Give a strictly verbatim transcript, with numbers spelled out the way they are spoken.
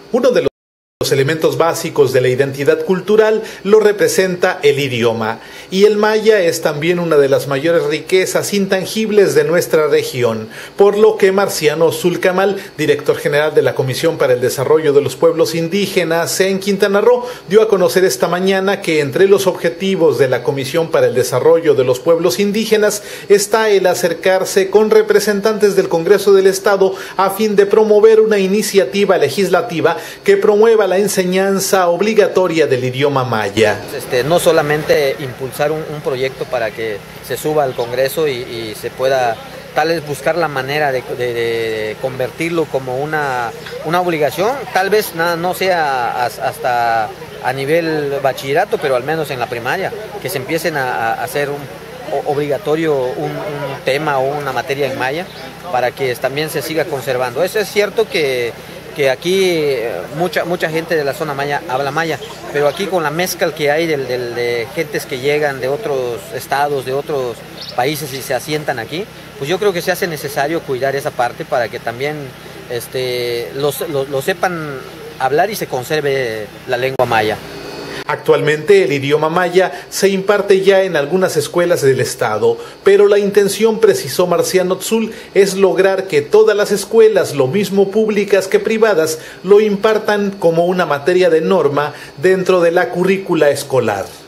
Uno de los elementos básicos de la identidad cultural lo representa el idioma, y el maya es también una de las mayores riquezas intangibles de nuestra región, por lo que Marciano Zulcamal, director general de la Comisión para el Desarrollo de los Pueblos Indígenas en Quintana Roo, dio a conocer esta mañana que entre los objetivos de la Comisión para el Desarrollo de los Pueblos Indígenas está el acercarse con representantes del Congreso del Estado a fin de promover una iniciativa legislativa que promueva la enseñanza obligatoria del idioma maya. Este, no solamente impulsar un, un proyecto para que se suba al Congreso y, y se pueda tal vez buscar la manera de, de, de convertirlo como una, una obligación, tal vez no, no sea hasta a nivel bachillerato, pero al menos en la primaria, que se empiecen a, a hacer un obligatorio un, un tema o una materia en maya para que también se siga conservando. Eso es cierto que que aquí mucha mucha gente de la zona maya habla maya, pero aquí con la mezcla que hay de, de, de gentes que llegan de otros estados, de otros países y se asientan aquí, pues yo creo que se hace necesario cuidar esa parte para que también este, los, los, los sepan hablar y se conserve la lengua maya. Actualmente el idioma maya se imparte ya en algunas escuelas del estado, pero la intención, precisó Marciano Tzul, es lograr que todas las escuelas, lo mismo públicas que privadas, lo impartan como una materia de norma dentro de la currícula escolar.